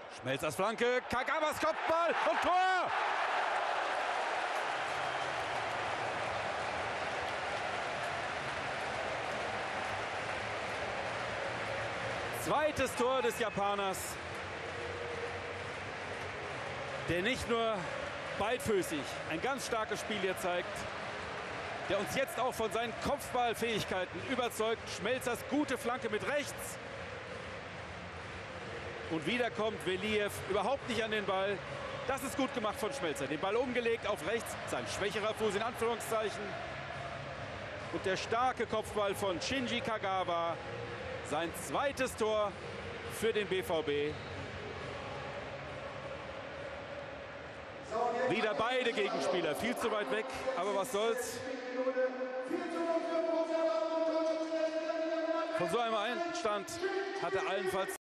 Schmelzers Flanke, Kagawas Kopfball und Tor! Zweites Tor des Japaners, der nicht nur beidfüßig ein ganz starkes Spiel hier zeigt, der uns jetzt auch von seinen Kopfballfähigkeiten überzeugt. Schmelzers gute Flanke mit rechts. Und wieder kommt Veliev überhaupt nicht an den Ball. Das ist gut gemacht von Schmelzer. Den Ball umgelegt auf rechts, sein schwächerer Fuß in Anführungszeichen. Und der starke Kopfball von Shinji Kagawa. Sein zweites Tor für den BVB. Wieder beide Gegenspieler, viel zu weit weg, aber was soll's. Von so einem Einstand hat er allenfalls